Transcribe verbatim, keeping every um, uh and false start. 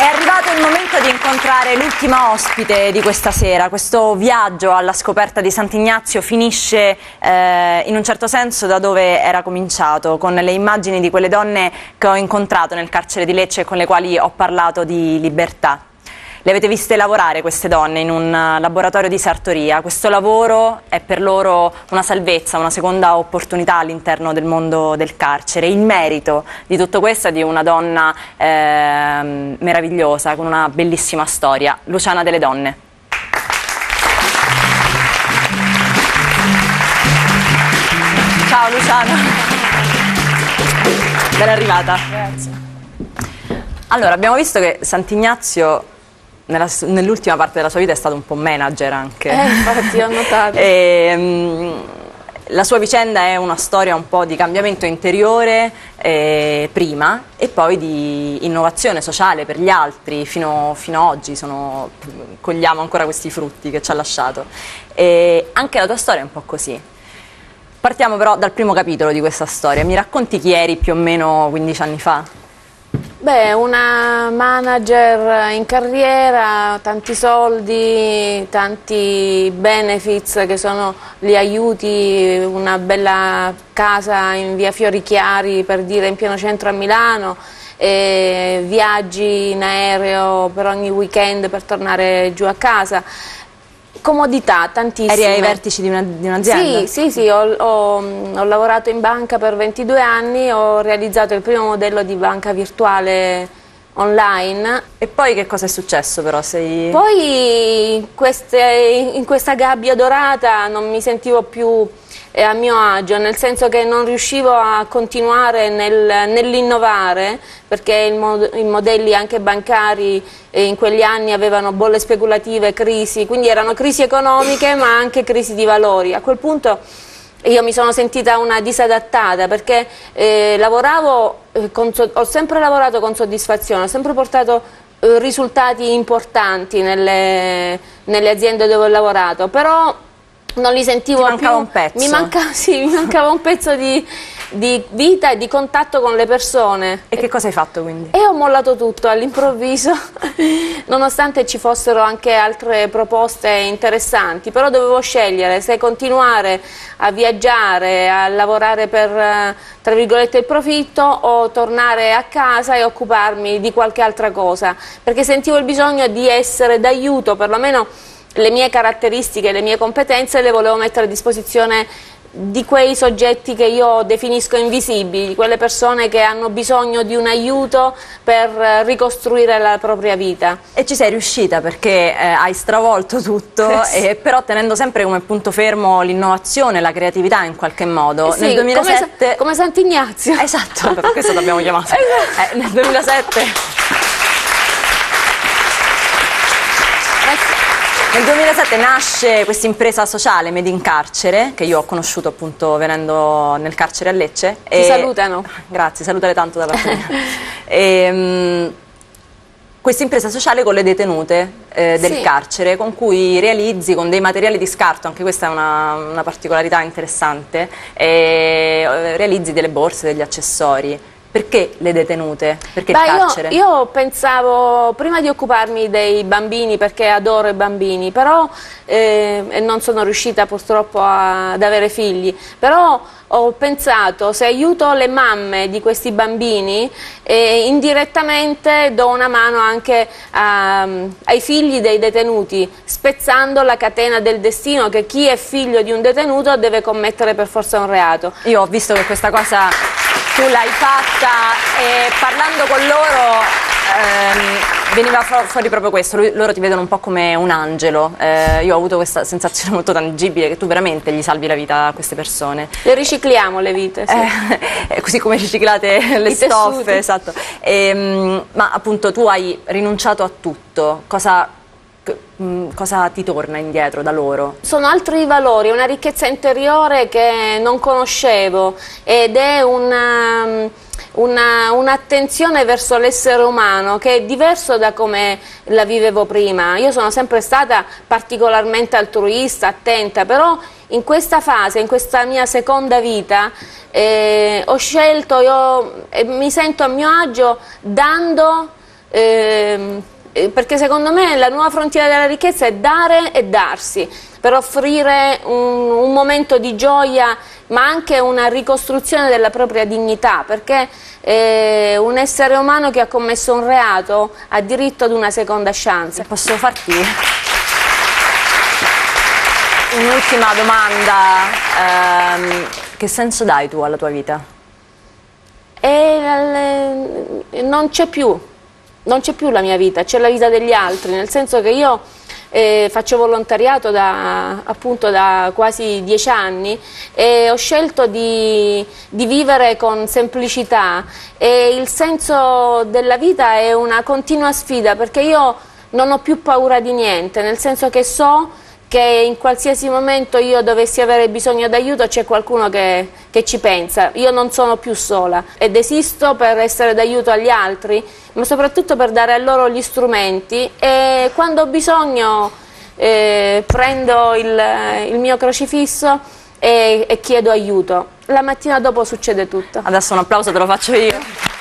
È arrivato il momento di incontrare l'ultima ospite di questa sera. Questo viaggio alla scoperta di Sant'Ignazio finisce eh, in un certo senso da dove era cominciato, con le immagini di quelle donne che ho incontrato nel carcere di Lecce e con le quali ho parlato di libertà. Le avete viste lavorare queste donne in un laboratorio di sartoria. Questo lavoro è per loro una salvezza, una seconda opportunità all'interno del mondo del carcere. Il merito di tutto questo è di una donna eh, meravigliosa, con una bellissima storia, Luciana Delle Donne. Ciao Luciana. Ben arrivata. Grazie. Allora, abbiamo visto che Sant'Ignazio nell'ultima parte della sua vita è stato un po' manager anche. Eh, infatti ho notato. e, um, la sua vicenda è una storia un po' di cambiamento interiore eh, prima e poi di innovazione sociale per gli altri fino, fino ad oggi. Sono, cogliamo ancora questi frutti che ci ha lasciato. E anche la tua storia è un po' così. Partiamo però dal primo capitolo di questa storia. Mi racconti chi eri più o meno quindici anni fa? Beh, una manager in carriera, tanti soldi, tanti benefits che sono gli aiuti, una bella casa in via Fiori Chiari, per dire, in pieno centro a Milano, e viaggi in aereo per ogni weekend per tornare giù a casa. Comodità, tantissime. Eri ai vertici di un'azienda? Sì, sì, sì, ho, ho, ho lavorato in banca per ventidue anni, ho realizzato il primo modello di banca virtuale online. E poi che cosa è successo però? Sei... Poi in, queste, in questa gabbia dorata non mi sentivo più eh, a mio agio, nel senso che non riuscivo a continuare nel, nell'innovare, perché il mod, i modelli anche bancari eh, in quegli anni avevano bolle speculative, crisi, quindi erano crisi economiche ma anche crisi di valori. A quel punto io mi sono sentita una disadattata, perché eh, lavoravo, eh, con, ho sempre lavorato con soddisfazione, ho sempre portato eh, risultati importanti nelle, nelle aziende dove ho lavorato, però non li sentivo più. Ti mancava un pezzo. Mi mancava, sì, mi mancava un pezzo di, di vita e di contatto con le persone. E che cosa hai fatto quindi? E ho mollato tutto all'improvviso, nonostante ci fossero anche altre proposte interessanti, però dovevo scegliere se continuare a viaggiare, a lavorare per, tra virgolette, il profitto, o tornare a casa e occuparmi di qualche altra cosa, perché sentivo il bisogno di essere d'aiuto, perlomeno le mie caratteristiche, le mie competenze le volevo mettere a disposizione di quei soggetti che io definisco invisibili, di quelle persone che hanno bisogno di un aiuto per ricostruire la propria vita. E ci sei riuscita, perché eh, hai stravolto tutto, eh sì. e, però tenendo sempre come punto fermo l'innovazione, la creatività in qualche modo. Eh sì, nel duemilasette... come, come Sant'Ignazio. Esatto, per questo ti abbiamo chiamato. Esatto. Eh, nel duemilasette... Nel duemilasette nasce questa impresa sociale Made in Carcere, che io ho conosciuto appunto venendo nel carcere a Lecce. Ti e... salutano. Grazie, salutare tanto da parte mia. e, um, questa impresa sociale con le detenute eh, del sì. carcere, con cui realizzi con dei materiali di scarto, anche questa è una, una particolarità interessante, e realizzi delle borse, degli accessori. Perché le detenute? Perché Beh, il carcere? Io, io pensavo, prima di occuparmi dei bambini, perché adoro i bambini, però eh, e non sono riuscita purtroppo a, ad avere figli, però ho pensato, se aiuto le mamme di questi bambini, eh, indirettamente do una mano anche a, ai figli dei detenuti, spezzando la catena del destino che chi è figlio di un detenuto deve commettere per forza un reato. Io ho visto che questa cosa tu l'hai fatta, e parlando con loro ehm, veniva fuori proprio questo. Loro ti vedono un po' come un angelo. Eh, io ho avuto questa sensazione molto tangibile che tu veramente gli salvi la vita a queste persone. Le ricicliamo le vite, sì. eh, così come riciclate le I stoffe, tessuti. Esatto. E, ma appunto tu hai rinunciato a tutto. Cosa Cosa ti torna indietro da loro? Sono altri valori, una ricchezza interiore che non conoscevo, ed è una, una, un'attenzione verso l'essere umano che è diverso da come la vivevo prima. Io sono sempre stata particolarmente altruista, attenta, però in questa fase, in questa mia seconda vita, eh, ho scelto, io eh, mi sento a mio agio dando ehm, perché secondo me la nuova frontiera della ricchezza è dare e darsi, per offrire un, un momento di gioia, ma anche una ricostruzione della propria dignità, perché eh, un essere umano che ha commesso un reato ha diritto ad una seconda chance. Posso farti un'ultima domanda? Ehm, che senso dai tu alla tua vita? E, non c'è più, non c'è più la mia vita, c'è la vita degli altri, nel senso che io eh, faccio volontariato da, appunto da quasi dieci anni e ho scelto di, di vivere con semplicità, e il senso della vita è una continua sfida, perché io non ho più paura di niente, nel senso che so che in qualsiasi momento io dovessi avere bisogno d'aiuto c'è qualcuno che, che ci pensa. Io non sono più sola ed esisto per essere d'aiuto agli altri, ma soprattutto per dare a loro gli strumenti, e quando ho bisogno eh, prendo il, il mio crocifisso e, e chiedo aiuto. La mattina dopo succede tutto. Adesso un applauso te lo faccio io.